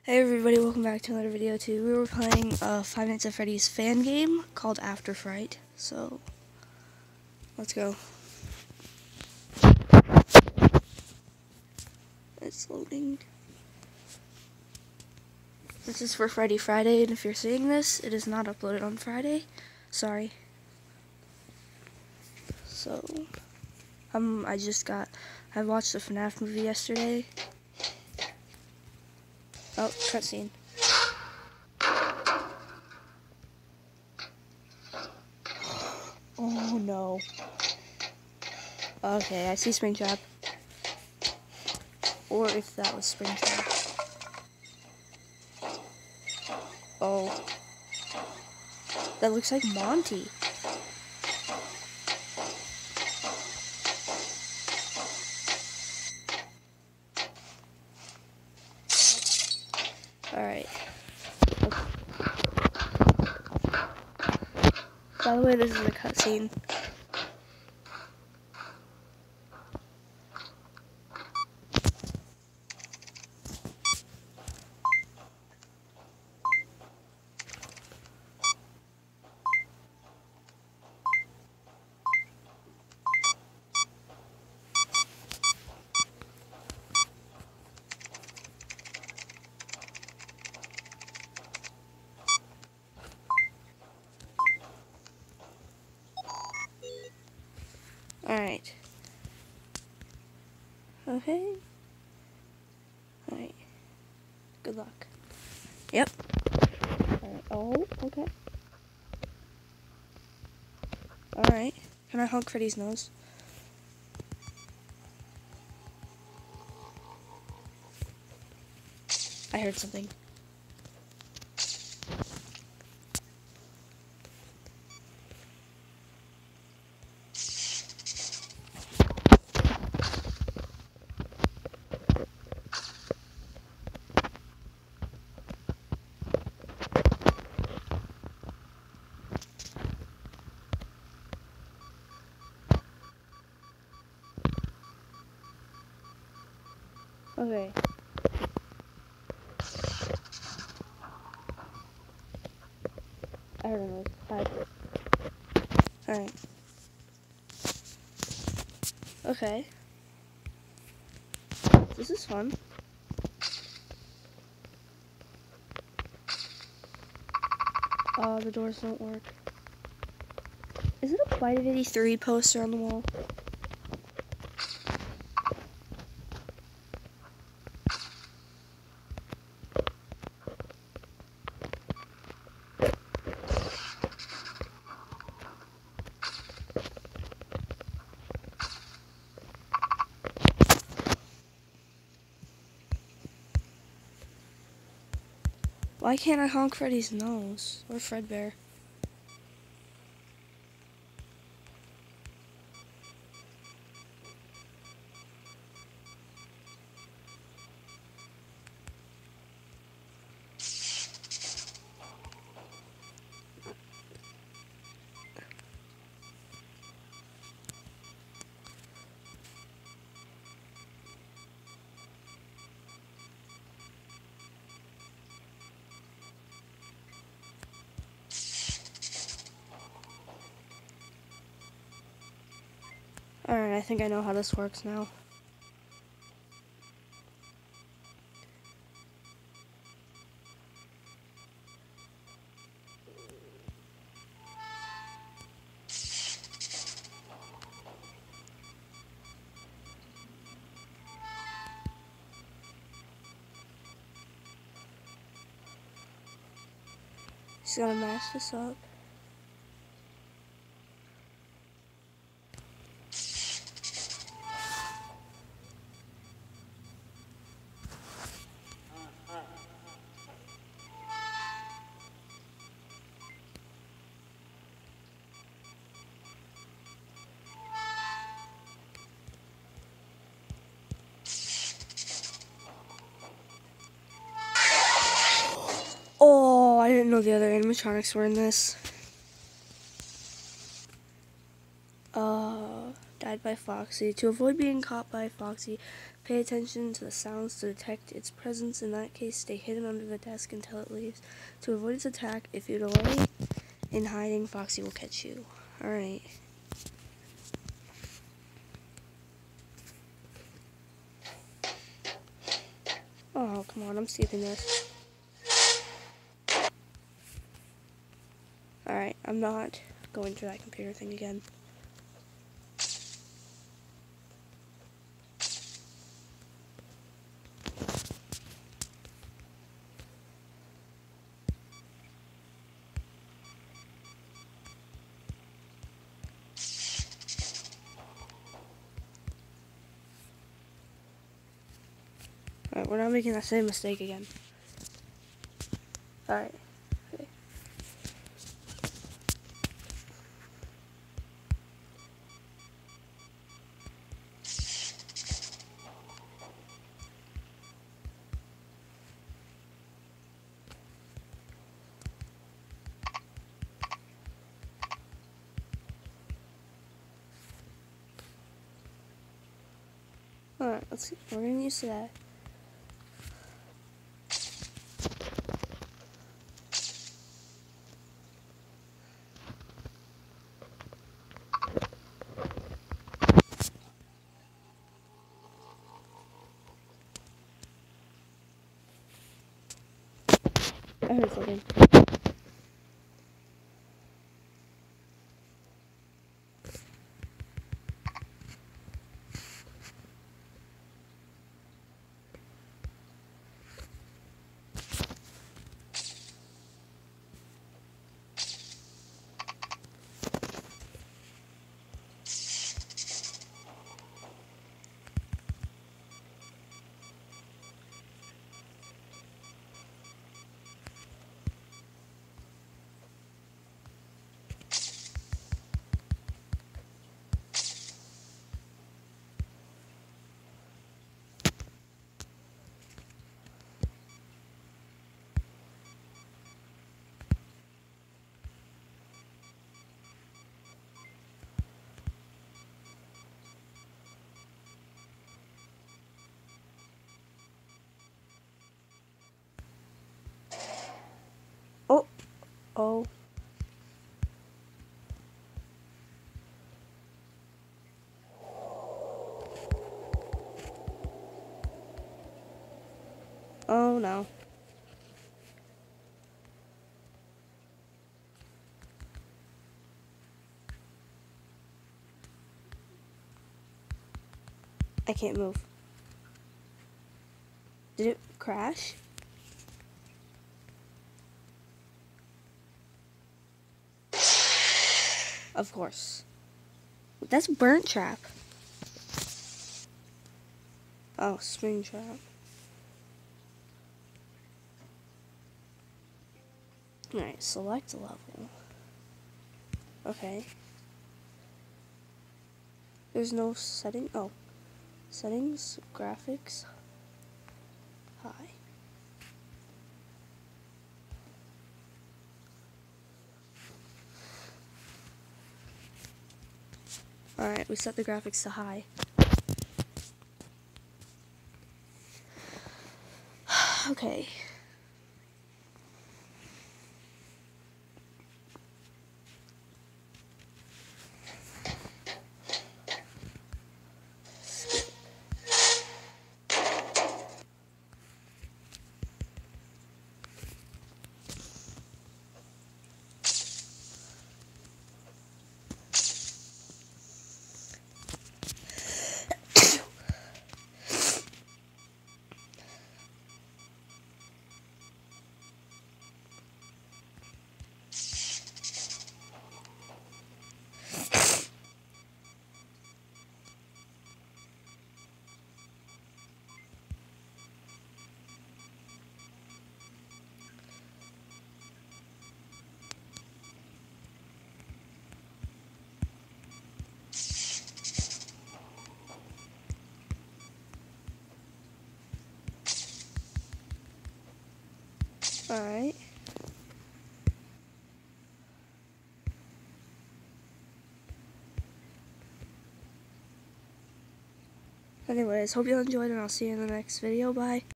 Hey everybody, welcome back to another video too. We were playing 5 Nights at Freddy's fan game called Afterfright. So, let's go. It's loading. This is for Freddy Friday, and if you're seeing this, it is not uploaded on Friday. Sorry. So, I watched the FNAF movie yesterday. Oh, cutscene. Oh no. Okay, I see Springtrap. Or if that was Springtrap. Oh. That looks like Monty. Alright. Okay. By the way, this is a cutscene. Alright. Okay. Alright. Good luck. Yep. Alright. Oh, okay. Alright. Can I honk Freddy's nose? I heard something. Okay. I heard a noise. Hi. Alright. Okay. This is fun. The doors don't work. Is it a Flight of 83 poster on the wall? Why can't I honk Freddy's nose? Or Fredbear? Alright, I think I know how this works now. Just gotta mash this up. Oh, I didn't know the other animatronics were in this. Died by by Foxy. To avoid being caught by Foxy, pay attention to the sounds to detect its presence. In that case, stay hidden under the desk until it leaves. To avoid its attack, if you delay in hiding, Foxy will catch you. Alright. Oh, come on, I'm skipping this. Alright, I'm not going through that computer thing again. Alright, we're not making that same mistake again. Alright. Okay. Alright, let's see. We're getting used to that. I heard something. Oh. Oh. Oh no. I can't move. Did it crash? Of course. That's burnt trap. Oh, spring trap. Alright, select level. Okay. There's no setting. Oh. Settings, graphics, high. Alright, we set the graphics to high. Okay. Alright. Anyways, hope you enjoyed, and I'll see you in the next video. Bye.